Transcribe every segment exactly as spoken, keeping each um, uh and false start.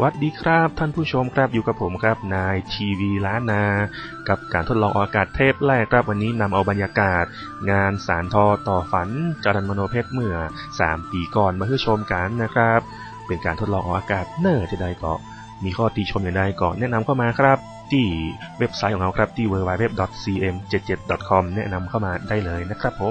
วัสดีครับท่านผู้ชมครับอยู่กับผมครับนายทีวีล้านนากับการทดลองออกอากาศเทปแรกครับวันนี้นำเอาบรรยากาศงานสานทอต่อฝันจรัญมโนเพชรเมื่อสามปีก่อนมาให้ชมกันนะครับเป็นการทดลองออกอากาศเนอร์จะได้ก็มีข้อติชมอย่างใดก็แนะนำเข้ามาครับที่เว็บไซต์ของเราครับที่ ดับเบิลยู ดับเบิลยู ดับเบิลยู ดอท ซี เอ็ม เจ็ดสิบเจ็ด ดอท คอม แนะนำเข้ามาได้เลยนะครับผม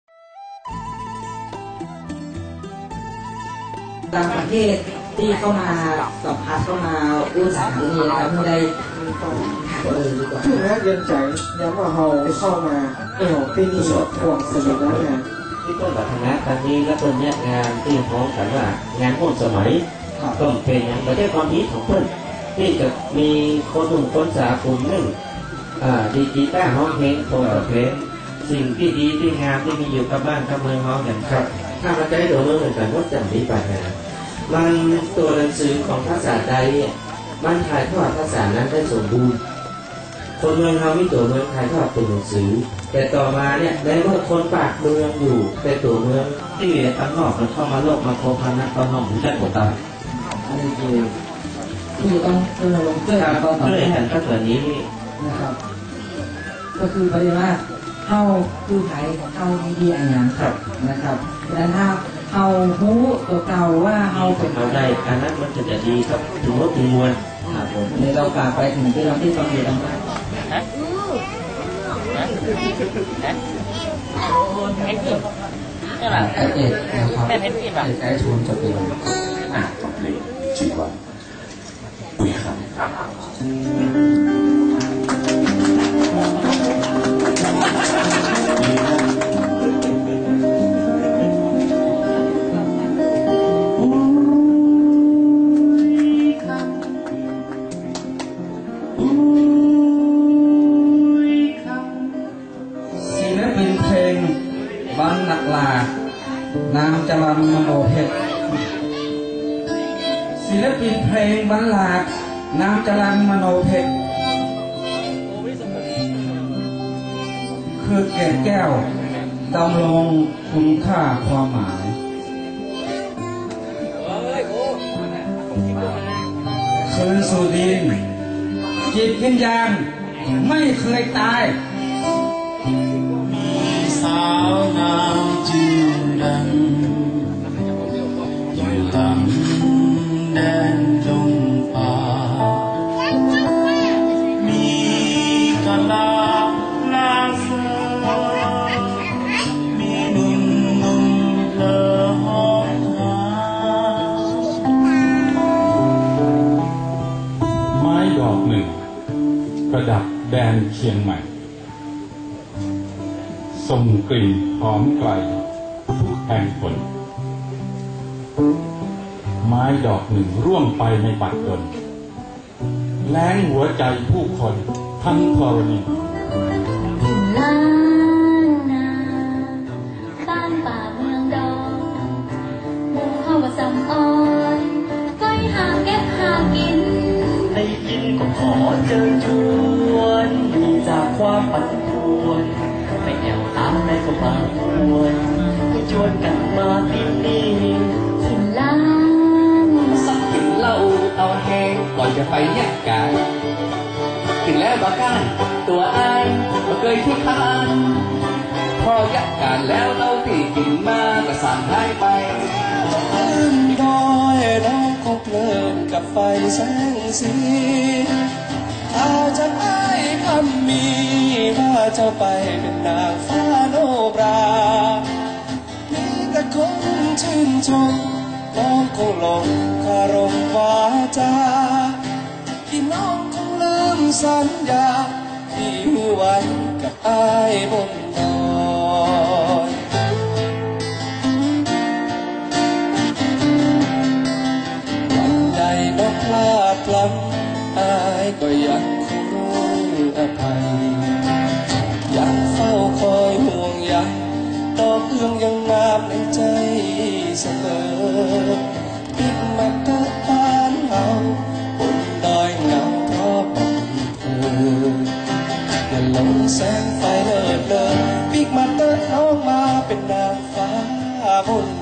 ต่างประเทศที่เข้ามาสัมผัสเข้ามาอู้สารนี่นะครับไม่ได้เลยดีกว่าคือนะเย็นใจย้ำว่าเราเข้ามาเออที่นี่ห่วงสนุกแล้วนะที่ต้นแบบคณะตอนนี้ก็เป็นเนี่ยงานที่พร้อมกันว่างานร่วมสมัยก็เป็นอย่างประเทศความคิดของเพื่อนที่จะมีคนหนุ่มคนสาวกลุ่มหนึ่งดีกีต้าห้องเพลงโทรศัพท์เพลงสิ่งที่ดีที่งามที่มีอยู่กับบ้านกับเมืองห้องกันครับถ้าเราจะได้ตัวเมืองเหมือนกันว่าจำดีไปนะมันตัวหนังสือของภาษาใดมันถ่ายทอดภาษานั้นได้สมบูรณ์คนเมืองเขามีตัวเมืองถ่ายทอดตัวหนังสือแต่ต่อมาเนี่ยในเมื่อคนปากเมืองอยู่แต่ตัวเมืองที่ตั้งนอกมันเข้ามาโลกมาโคพันนะตอนน้องถึงได้ปวดตาอันนี้คือที่ต้องเออลงเพื่อการต่อต่อกันก็ตัวนี้นะครับก็คือประเด็นว่าเข้าคือไทยเข้าดีๆอย่างนั้นนะครับดังนั้นถ้าเอาหูตัวเก่าว่าเอาเป็นเอาได้อันนั้นมันจะดีครับถึงว่าถึงมวลครับผมในเราฝากไปถึงที่เราที่ฟังอยู่ทั้งหมดฮะฮะฮะเพชรกินใช่ป่ะไอเอ็ดนะครับเพชรกินป่ะไอทูนจะเป็นอ่ะเพลงชื่อว่าคุยครับบ้านนักลานามจรัญมโนเพชรศิลปินเพลงบรรลาดนามจรัญมโนเพชรคือแก่แก้วดำรงคุณค่าความหมายคืนสู่ดินจิตวิญญาณไม่เคยตายสาวงามจืดดังอยู่หลังแดนดงป่ามีกะลาลาเสือมีหนุ่มหนุ่มเพลอหอมหาไม้ดอกหนึ่งประดับแดนเชียงใหม่ส่งกลิ่นหอมไกลแห่งฝนไม้ดอกหนึ่งร่วงไปในบัดดลแล้งหัวใจผู้คนทั้งธรณีล้านนาบ้านป่าเมืองดอนหมู่เฮาว่าสำออนก้อยหาแก้หากินได้ยินก็ขอเชิญชวนจากความปั่นป่วนไปแอวตามในสมบัติวนชวนกันมาที่นี่กินล้านสักกินเหล้าเอาแห้งก่อนจะไปแยกกายกินแล้วบาก้านตัวอ้ายก็เคยทุกทานพอแยกกันแล้วเราที่กินมาก็สั่งให้ไปขึ้นดอยน้องคงเพลินกับไฟแสงสีอาจากอ้ายคำมีว่าเจ้าไปเป็นนางฟ้าโนบรามีแต่คนชื่นชมน้องคงหลงคารมวาจาที่น้องคงลืมสัญญาที่มีไว้กับอ้ายบนดอยวันใดน้องพลาดพลั้งอ้ายก็ยังคงรู้อภัยยังเฝ้าคอยห่วงใยดอกเอื้องยังงามในใจเสมอปิดมาเกิดบ้านเฮาบนดอยเงาเพราะบังเธออย่าหลงแสงไฟเลิศเลอปิกมาเติร์น้องมาเป็นนางฟ้าบน